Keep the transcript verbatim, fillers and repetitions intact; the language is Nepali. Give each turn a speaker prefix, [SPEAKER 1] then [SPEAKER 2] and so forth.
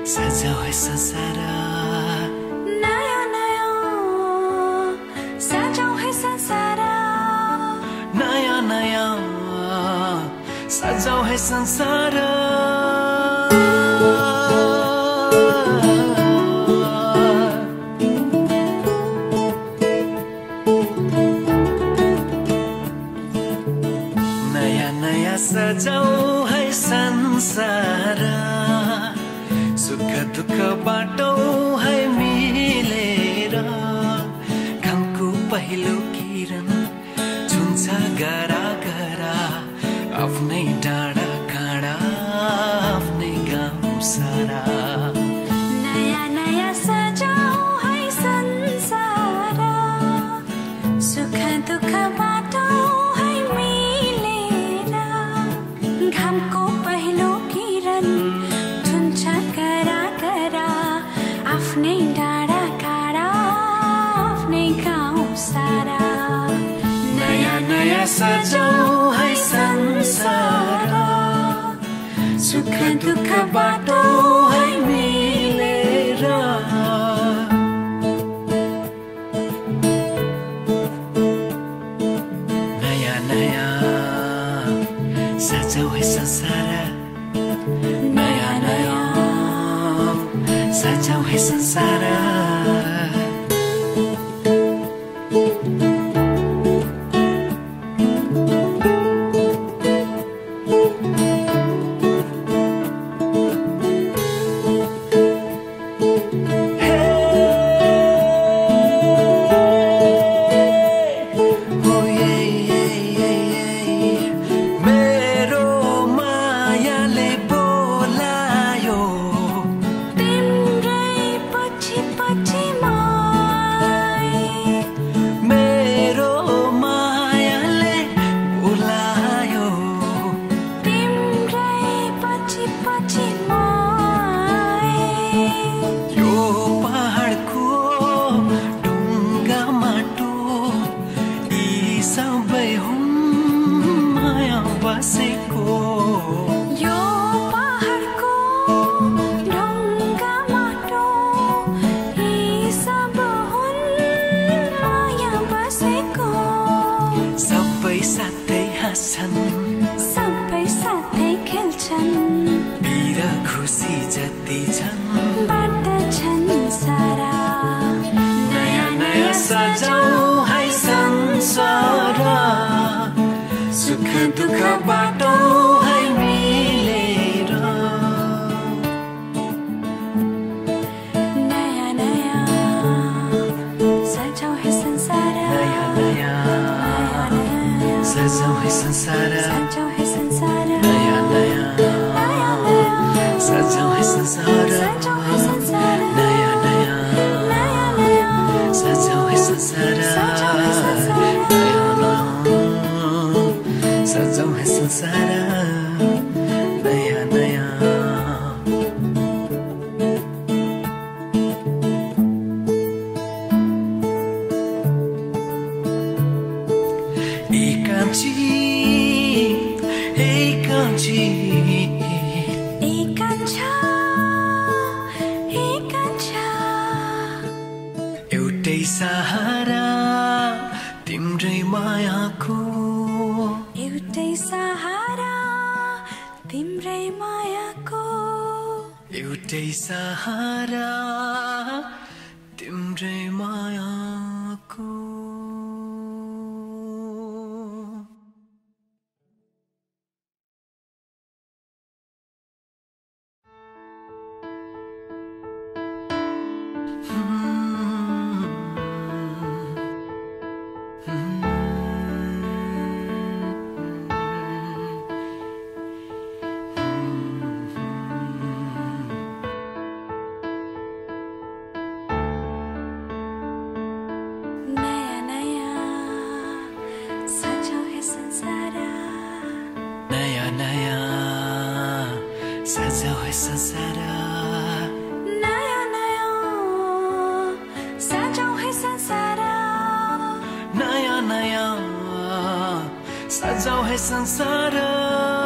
[SPEAKER 1] सजाऊ है संसार
[SPEAKER 2] नयाँ नयाँ सजाऊ है संसार
[SPEAKER 1] नयाँ नयाँ सजाऊ है संसार नयाँ नयाँ सजाऊ है संसार सुख दुःख बाटौँ है मिलेर घामको पहिलो किरण छुन्छ गरा गरा आफ्नै डाँडा काँडा आफ्नै गाउँ सारा
[SPEAKER 2] नयाँ नयाँ सजाऊ है संसार सुख दुःख बाटौँ है मिलेर घामको पहिलो किरण छुन्छ गरा गरा आफ्नै डाँडा काँडा आफ्नै गाउँ सारा
[SPEAKER 1] नयाँ नयाँ सजाऊ है संसार सुख दुःख बाटौँ है मिलेर नयाँ नयाँ सजाऊ है संसार नयाँ नयाँ सजाऊ है संसार
[SPEAKER 2] सबै साथै खेल्छन्
[SPEAKER 1] पीर खुसी जति छन्
[SPEAKER 2] बाँड्छन् सारा
[SPEAKER 1] नयाँ नयाँ सजाऊ है संसार सुख दुःख बाटौँ है मिलेर
[SPEAKER 2] नयाँ नयाँ सजाऊ है संसार
[SPEAKER 1] नयाँ नयाँ सजाऊ है संसार
[SPEAKER 2] सजाऊ है संसार
[SPEAKER 1] नयाँ नयाँ सजाऊ है संसार
[SPEAKER 2] सजाऊ है संसार
[SPEAKER 1] नयाँ नयाँ
[SPEAKER 2] नयाँ नयाँ
[SPEAKER 1] सजाऊ है संसार
[SPEAKER 2] सजाऊ है संसार
[SPEAKER 1] नयाँ नयाँ सजाऊ है संसार नयाँ नयाँ एकांची एकांची
[SPEAKER 2] एकांछा एकांछा
[SPEAKER 1] एउटै सहारा तिम्रै मायाको
[SPEAKER 2] एउटै सहारा तिम्रै मायाको
[SPEAKER 1] एउटै सहारा तिम्रै मायाको
[SPEAKER 2] नयाँ नयाँ सजाऊ है संसार
[SPEAKER 1] नयाँ नयाँ सजाऊ है संसार
[SPEAKER 2] नयाँ नयाँ सजाऊ है संसार
[SPEAKER 1] नयाँ नयाँ सजाऊ है संसार